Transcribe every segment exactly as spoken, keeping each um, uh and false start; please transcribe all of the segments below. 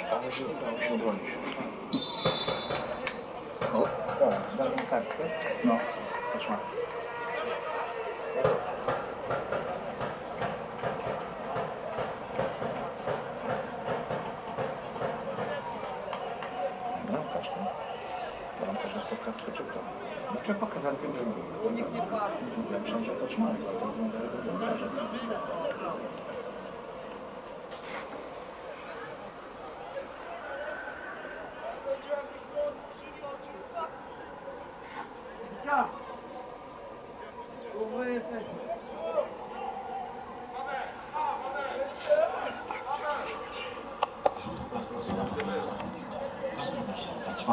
Ale że udało się obronić. O, tak, daj mi kartkę. No, patrz na. Bramkarz, tak? Bramkarz dostał kartkę czy kto? No trzeba pokazać, że to nikt nie ma. Ja myślałem, że zatrzymali, ale to wygląda jak bramkarze.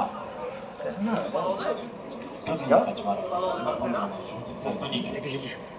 Jak ty siedzisz?